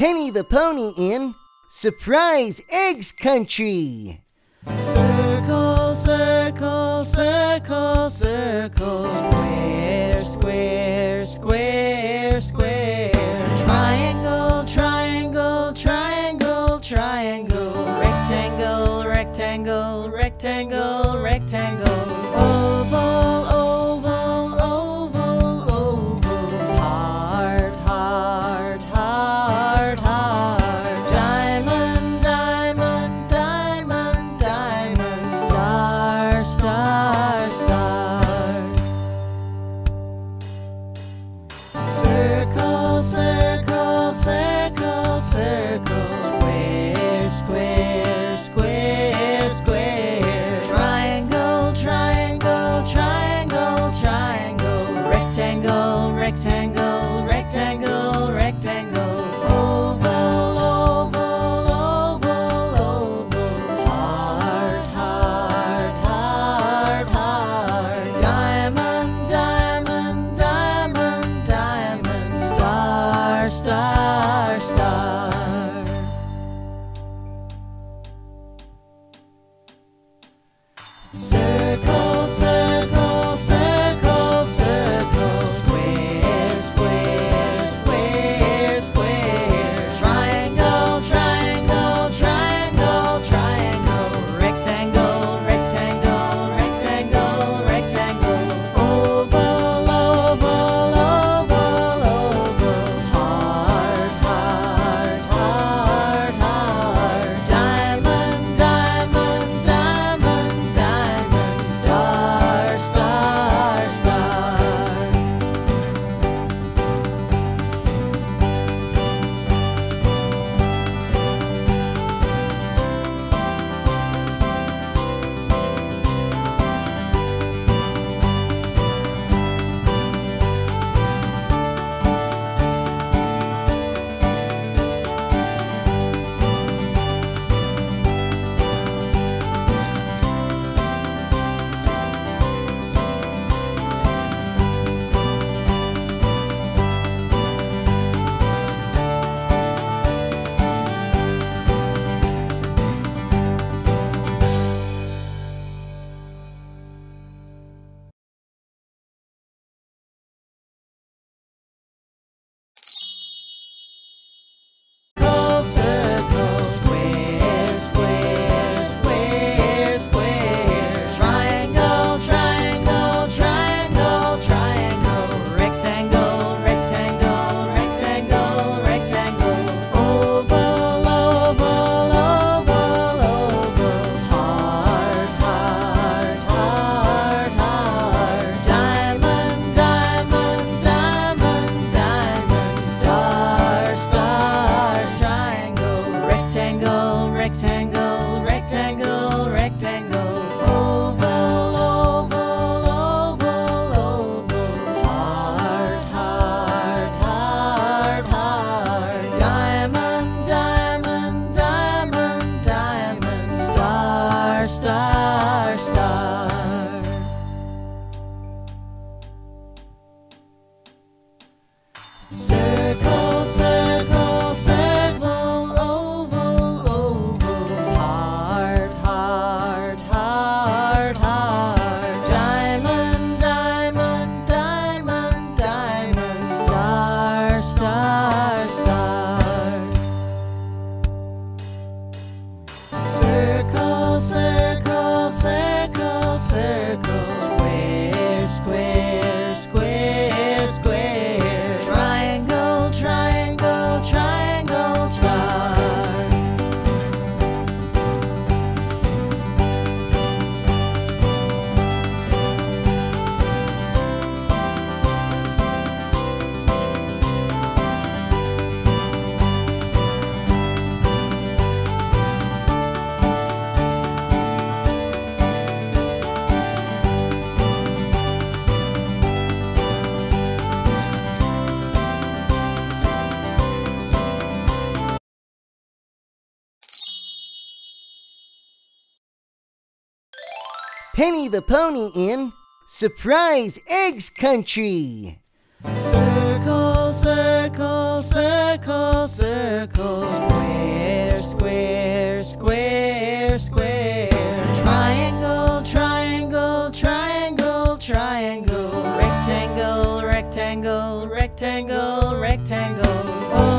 Penny the Pony in Surprise Eggs Country. Circle, circle, circle, circle, square, square, square, square, triangle, triangle, triangle, triangle, rectangle, rectangle, rectangle, rectangle, oval, oval, oval, oval, heart, heart, heart, heart, diamond, diamond, diamond, diamond, star, star, star, circle, circle, circle, circle, square, square, square, square, triangle, triangle, triangle, triangle, rectangle, rectangle, rectangle, rectangle, oval, oval, oval, oval, heart, heart, heart, heart, diamond, diamond, diamond, diamond, star, star, star. Circle, circle, circle, circle, square, square, square, square, triangle, triangle, triangle, triangle, rectangle, rectangle, rectangle, rectangle, oval, oval, oval, oval, heart, heart, heart, heart, diamond, diamond, diamond, diamond, star, star, star. Circle, square, square, square, square, triangle, triangle, triangle, triangle, rectangle, rectangle, rectangle, rectangle, oval, oval, oval, oval, heart, heart, heart, heart, diamond, diamond, diamond, diamond, star, star, triangle, rectangle, rectangle, rectangle, rectangle, oval, oval, oval, oval, heart, heart, heart, heart, diamond, diamond, diamond, diamond, star, star, star. Circle, circle, circle, oval, oval, heart, heart, heart, heart, diamond, diamond, diamond, diamond, star, star, star. Circle, circle, circle, circle, square, square, square, square, triangle, triangle, triangle, star. Penny the Pony in Surprise Eggs Country. Circle, circle, circle. circle, circle, square, square, square, square, triangle, triangle, triangle, triangle, rectangle, rectangle, rectangle, rectangle.